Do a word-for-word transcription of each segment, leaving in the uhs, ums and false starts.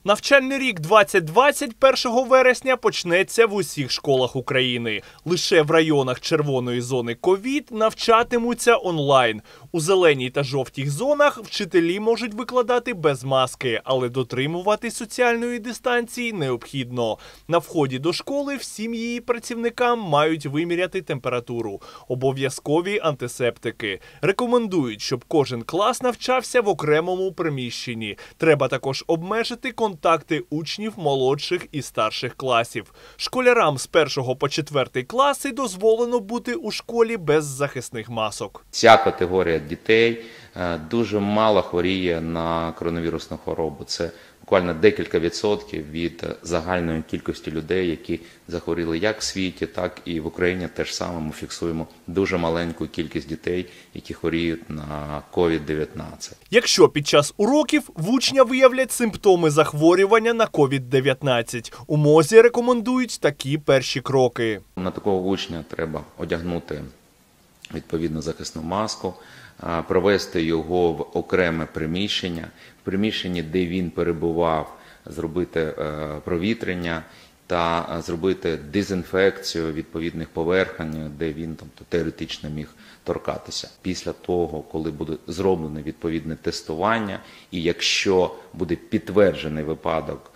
Навчальний рік двадцять двадцять першого вересня почнеться в усіх школах України. Лише в районах червоної зони ковід навчатимуться онлайн. У зеленій та жовтій зонах вчителі можуть викладати без маски, але дотримувати соціальної дистанції необхідно. На вході до школи всім її працівникам мають виміряти температуру. Обов'язкові антисептики. Рекомендують, щоб кожен клас навчався в окремому приміщенні. Треба також обмежити контакти учнів молодших і старших класів. Школярам з першого по четвертий класи дозволено бути у школі без захисних масок. Ця категорія дітей дуже мало хворіє на коронавірусну хворобу. Це буквально декілька відсотків від загальної кількості людей, які захворіли як в світі, так і в Україні. Теж саме ми фіксуємо дуже маленьку кількість дітей, які хворіють на ковід дев'ятнадцять. Якщо під час уроків в учня виявлять симптоми захворювання на ковід дев'ятнадцять, у МОЗі рекомендують такі перші кроки. На такого учня треба одягнути відповідну захисну маску, провести його в окреме приміщення, в приміщенні, де він перебував, зробити провітрення та зробити дезінфекцію відповідних поверхень, де він тобто, теоретично міг торкатися. Після того, коли буде зроблене відповідне тестування, і якщо буде підтверджений випадок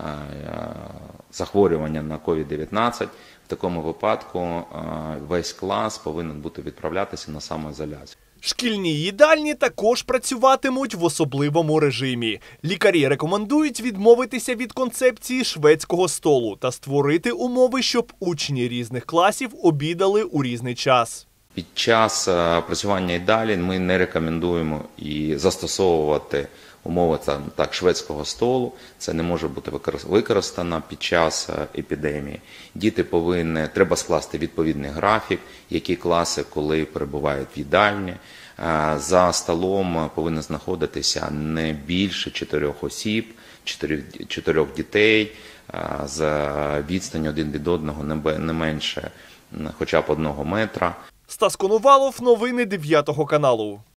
захворювання на ковід дев'ятнадцять, в такому випадку весь клас повинен бути відправлятися на самоізоляцію. Шкільні їдальні також працюватимуть в особливому режимі. Лікарі рекомендують відмовитися від концепції шведського столу та створити умови, щоб учні різних класів обідали у різний час. Під час працювання їдалень ми не рекомендуємо і застосовувати умови там, так, шведського столу. Це не може бути використано під час епідемії. Діти повинні, треба скласти відповідний графік, які класи, коли перебувають в їдальні. За столом повинно знаходитися не більше чотирьох осіб, чотирьох, чотирьох дітей, з відстані один від одного не менше хоча б одного метра. Стас Коновалов, новини дев'ятого каналу.